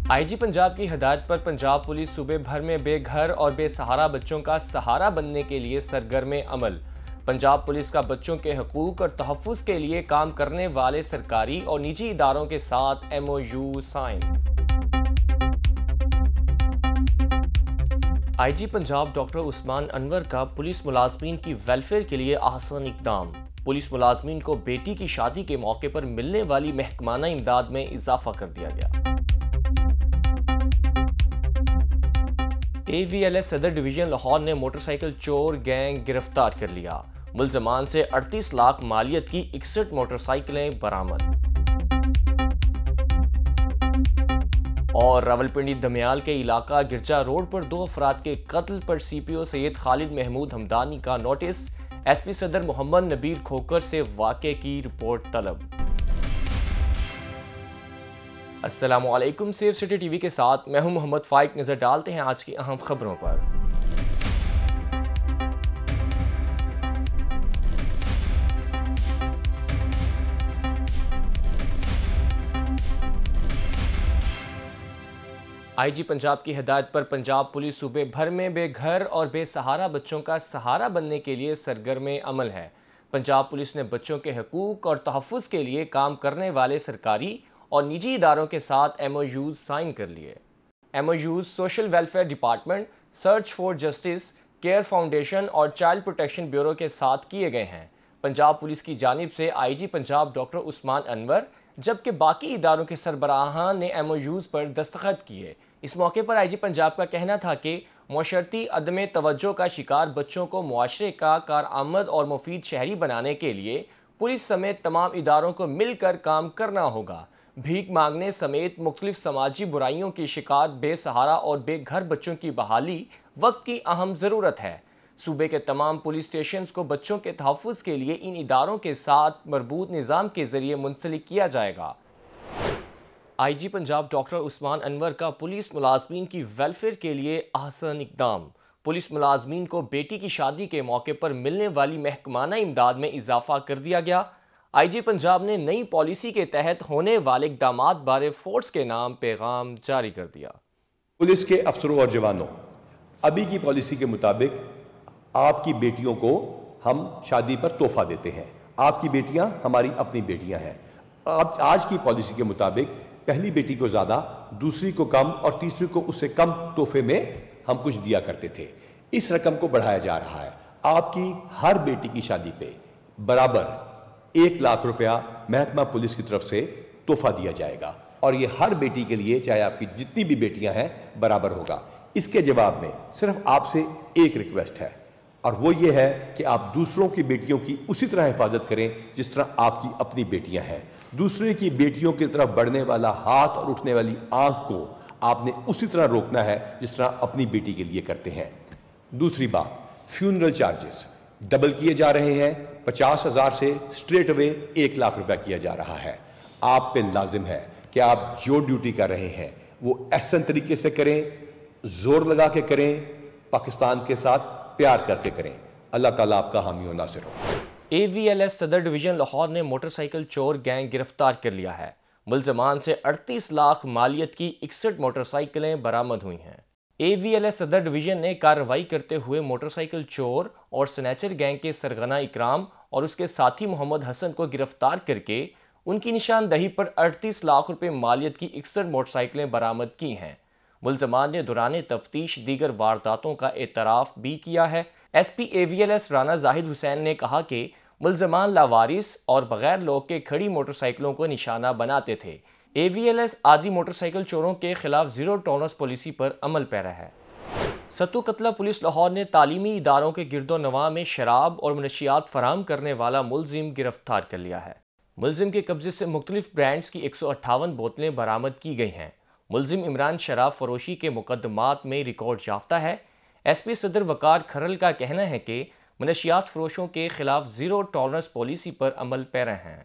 IG Punjab की हिदायत पर पंजाब पुलिस सूबे भर में बेघर और बेसहारा बच्चों का सहारा बनने के लिए सरगर्म अमल। पंजाब पुलिस का बच्चों के हकूक और तहफ़्फ़ुज़ के लिए काम करने वाले सरकारी और निजी इदारों के साथ MOU sign. IG Punjab doctor Usman Anwar का पुलिस मुलाजमीन की वेलफेयर के लिए आसान इक़दाम। पुलिस मुलाजमीन को बेटी की शादी के मौके पर मिलने वाली महकमाना इमदाद में इजाफा कर दिया गया। AVLS सदर डिवीजन लाहौर ने मोटरसाइकिल चोर गैंग गिरफ्तार कर लिया। मुल्ज़मान से 38 लाख मालियत की 61 मोटरसाइकिलें बरामद। और रावलपिंडी दमियाल के इलाका गिरजा रोड पर 2 अफराद के कत्ल पर CPO सैयद खालिद महमूद हमदानी का नोटिस। SP सदर मोहम्मद नबील खोकर से वाक़े की रिपोर्ट तलब। अस्सलामुअलैकुम, सेफ सिटी टीवी के साथ मैं हूं मोहम्मद फाइक। नजर डालते हैं आज की अहम खबरों पर। आईजी पंजाब की हिदायत पर पंजाब पुलिस सूबे भर में बेघर और बेसहारा बच्चों का सहारा बनने के लिए सरगर्म अमल है। पंजाब पुलिस ने बच्चों के हकूक और तहफ़्फ़ुज़ के लिए काम करने वाले सरकारी और निजी इदारों के साथ MOUs साइन कर लिए। MOUs social welfare department, search for justice, care foundation और चाइल्ड प्रोटेक्शन ब्यूरो के साथ किए गए हैं। पंजाब पुलिस की जानिब से आईजी पंजाब डॉक्टर उस्मान अनवर जबकि बाकी इदारों के सरबराहान ने MOUs पर दस्तखत किए। इस मौके पर आईजी पंजाब का कहना था कि मुआशरती अदम तवज्जो का शिकार बच्चों को मुआशरे का कारआमद और मुफीद शहरी बनाने के लिए पुलिस समेत तमाम इदारों को मिलकर काम करना होगा। भीख मांगने समेत मुख्तलिफ समाजी बुराइयों की शिकार बेसहारा और बेघर बच्चों की बहाली वक्त की अहम ज़रूरत है। सूबे के तमाम पुलिस स्टेशन को बच्चों के तहफ़्फ़ुज़ के लिए इन इदारों के साथ मरबूत निज़ाम के ज़रिए मुंसलिक किया जाएगा। आईजी पंजाब डॉक्टर उस्मान अनवर का पुलिस मुलाजमीन की वेलफेयर के लिए आसान इक़दाम। पुलिस मुलाजमीन को बेटी की शादी के मौके पर मिलने वाली महकमाना इमदाद में इजाफा कर दिया गया। आईजी पंजाब ने नई पॉलिसी के तहत होने वाले इक़दामात बारे फोर्स के नाम पैगाम जारी कर दिया। पुलिस के अफसरों और जवानों, अभी की पॉलिसी के मुताबिक आपकी बेटियों को हम शादी पर तोहफा देते हैं। आपकी बेटियां हमारी अपनी बेटियां हैं। आज की पॉलिसी के मुताबिक पहली बेटी को ज़्यादा, दूसरी को कम और तीसरी को उससे कम तोहफे में हम कुछ दिया करते थे। इस रकम को बढ़ाया जा रहा है। आपकी हर बेटी की शादी पे बराबर 1 लाख रुपया महकमा पुलिस की तरफ से तोहफा दिया जाएगा और ये हर बेटी के लिए, चाहे आपकी जितनी भी बेटियां हैं, बराबर होगा। इसके जवाब में सिर्फ आपसे एक रिक्वेस्ट है और वो ये है कि आप दूसरों की बेटियों की उसी तरह हिफाजत करें जिस तरह आपकी अपनी बेटियां हैं। दूसरे की बेटियों की तरफ बढ़ने वाला हाथ और उठने वाली आंख को आपने उसी तरह रोकना है जिस तरह अपनी बेटी के लिए करते हैं। दूसरी बात, फ्यूनरल चार्जेस डबल किए जा रहे हैं। 50,000 से स्ट्रेट अवे 1 लाख रुपया किया जा रहा है। आप पे लाजिम है कि आप जो ड्यूटी कर रहे हैं वो एहसन तरीके से करें, जोर लगा के करें, पाकिस्तान के साथ प्यार करके करें। अल्लाह ताला आपका हामी और नासिर हो। AVLS सदर डिवीजन लाहौर ने मोटरसाइकिल चोर गैंग गिरफ्तार कर लिया है। मुल्ज़मान से 38 लाख मालियत की 61 मोटरसाइकिलें बरामद हुई हैं। AVLS सदर डिवीजन ने कार्रवाई करते हुए मोटरसाइकिल चोर और स्नैचर गैंग के सरगना इकराम और उसके साथी मोहम्मद हसन को गिरफ्तार करके उनकी निशानदही पर 38 लाख रुपए मालियत की 61 मोटरसाइकिलें बरामद की हैं। मुल्ज़मान ने दौरान तफ्तीश दीगर वारदातों का एतराफ़ भी किया है। SP AVLS राना जाहिद हुसैन ने कहा कि मुल्ज़मान लावारिस और बगैर लोग के खड़ी मोटरसाइकिलों को निशाना बनाते थे। AVLS आदि मोटरसाइकिल चोरों के खिलाफ ज़ीरो टॉलरेंस पॉलिसी पर अमल पैरा है। सत्तू कतला पुलिस लाहौर ने तालीमी इदारों के गिरदो नवा में शराब और मनशियात फराहम करने वाला मुलजिम गिरफ्तार कर लिया है। मुलजिम के कब्जे से मुख्तलिफ ब्रांड्स की 158 बोतलें बरामद की गई हैं। मुलजिम इमरान शराब फरोशी के मुकदमात में रिकॉर्ड याफ्ता है। SP सदर वकार खरल का कहना है कि मनशियात फरोशों के खिलाफ ज़ीरो टॉलरेंस पॉलिसी पर अमल पैरा हैं।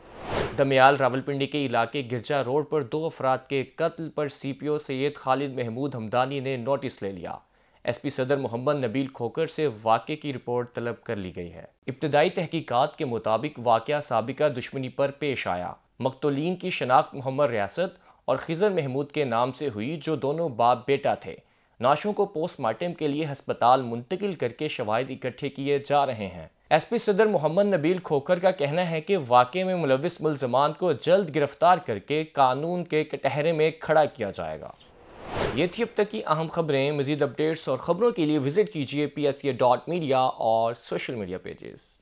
दमियाल रावलपिंडी के इलाके गिरजा रोड पर 2 अफराद के कत्ल पर CPO सैयद खालिद महमूद हमदानी ने नोटिस ले लिया। SP सदर मोहम्मद नबील खोकर से वाक़े की रिपोर्ट तलब कर ली गई है। इब्तदाई तहकीकात के मुताबिक वाक़या साबिका दुश्मनी पर पेश आया। मकतूलीन की शनाख्त मोहम्मद रियासत और खिजर महमूद के नाम से हुई, जो दोनों बाप बेटा थे। नाशों को पोस्टमार्टम के लिए अस्पताल मुंतकिल करके शवाहिद इकट्ठे किए जा रहे हैं। एसपी सदर मोहम्मद नबील खोखर का कहना है कि वाक़े में मुलविस मुल्ज़मान को जल्द गिरफ्तार करके कानून के कटहरे में खड़ा किया जाएगा। ये थी अब तक की अहम खबरें। मज़ीद अपडेट्स और ख़बरों के लिए विजिट कीजिए PSA.media और सोशल मीडिया पेजेस।